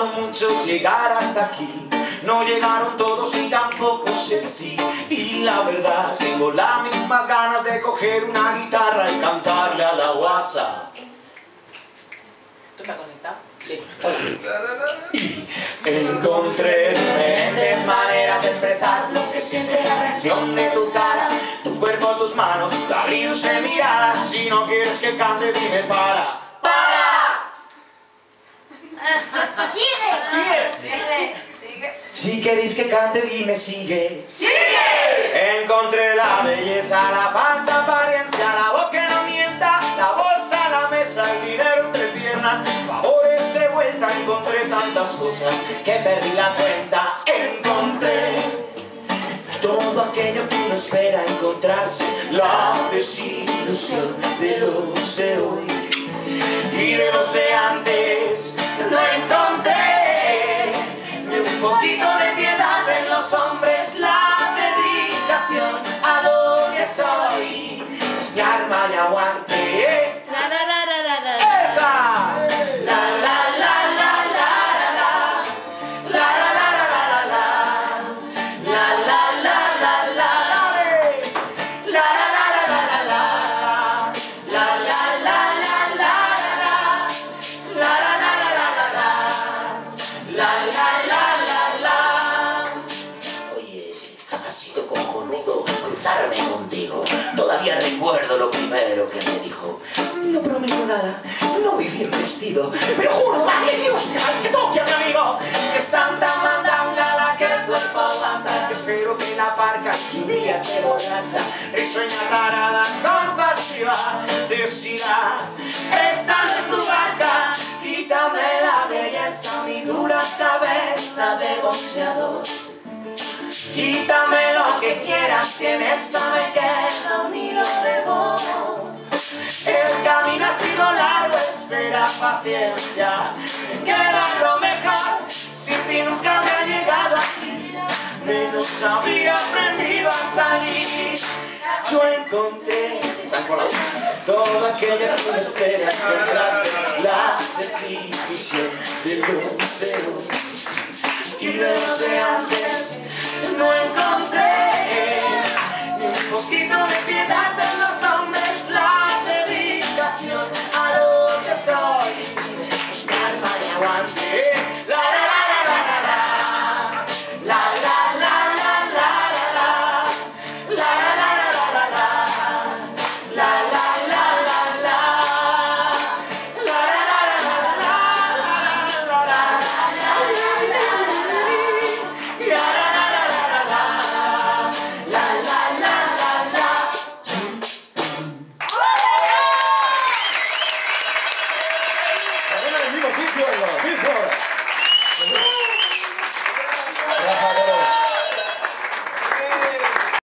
costado mucho llegar hasta aquí. No llegaron todos y tampoco sé si. Y la verdad, tengo las mismas ganas de coger una guitarra y cantarle a la guasa. ¿Tú estás conectado? Sí. Y encontré diferentes maneras de expresar lo que siente, la reacción de tu cara, tu cuerpo, tus manos, la dulce mirada. Si no quieres que cante, dime para. Sigue. Si queréis que cante, dime sigue. ¡Sigue! Encontré la belleza, la falsa apariencia, la voz que no mienta, la bolsa, la mesa, el dinero entre piernas, favores de vuelta. Encontré tantas cosas que perdí la cuenta. Encontré todo aquello que uno espera encontrarse, la desilusión de los de hoy y de los de antes. No encontré ni un poquito de piedad en los hombres, la dedicación a lo que soy es mi arma y aguante. ¡Esa! La la la la la la la la la la la la la la la la la la la ha sido cojonudo cruzarme contigo. Todavía recuerdo lo primero que me dijo. No prometo nada, no voy bien vestido, pero juro, dale Dios, que toque a mi amigo. Es tanta mandanga la que el cuerpo aguanta, que espero que la parca su día se borracha, risueña tarada, compasiva, decida, esta no es tu barca, quítame la belleza, mi dura cabeza de boxeador. Quítame lo que quieras, si en esa me queda un hilo de voz. El camino ha sido largo, espera paciencia, queda lo mejor. Sin ti nunca me ha llegado aquí, menos habría aprendido a salir. Yo encontré todo aquello que uno espera encontrarse, la desilusión de los de hoy y de los de antes. No encontré ni un poquito de piedad en los hombres, la dedicación a lo que soy, mi alma y aguante. La la la la la la la la la la la la la la la la la sí,